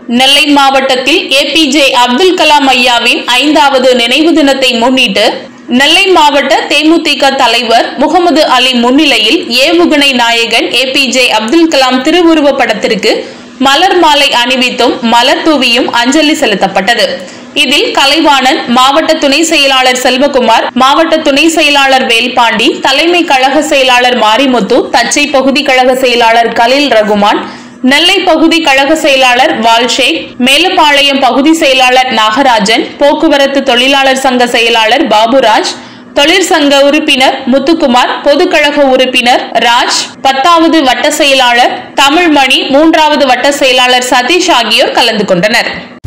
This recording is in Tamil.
நெல்லை மாவட்டத்தில் ஏபிஜே அப்துல் கலாம் ஐயாவின் 5வது நினைவு தினத்தை முன்னிட்டு நெல்லை மாவட்ட தேமுதிக தலைவர் முகமது அலி முன்னிலையில் ஏவுகணை நாயகன் ஏபிஜே அப்துல் கலாம் திருவுருவ படத்திற்கு மலர் மாலை அணிவித்தும் மலர் தூவியும் அஞ்சலி செலுத்தப்பட்டது. இதில் கலைவாணன், மாவட்ட துணை செயலாளர் செல்வகுமார், மாவட்ட துணை செயலாளர் வேல்பாண்டி, தலைமை கழக செயலாளர் மாரிமுத்து, தச்சை பகுதி கழக செயலாளர் கலீல் ரகுமான், நெல்லை பகுதி கழக செயலாளர் வால்ஷேக், மேலப்பாளையம் பகுதி செயலாளர் நாகராஜன், போக்குவரத்து தொழிலாளர் சங்க செயலாளர் பாபுராஜ், தொழிற்சங்க உறுப்பினர் முத்துக்குமார், பொதுக்கழக உறுப்பினர் ராஜ், 10வது வட்ட செயலாளர் தமிழ்மணி, 3வது வட்ட செயலாளர் சதீஷ் ஆகியோர் கலந்து கொண்டனர்.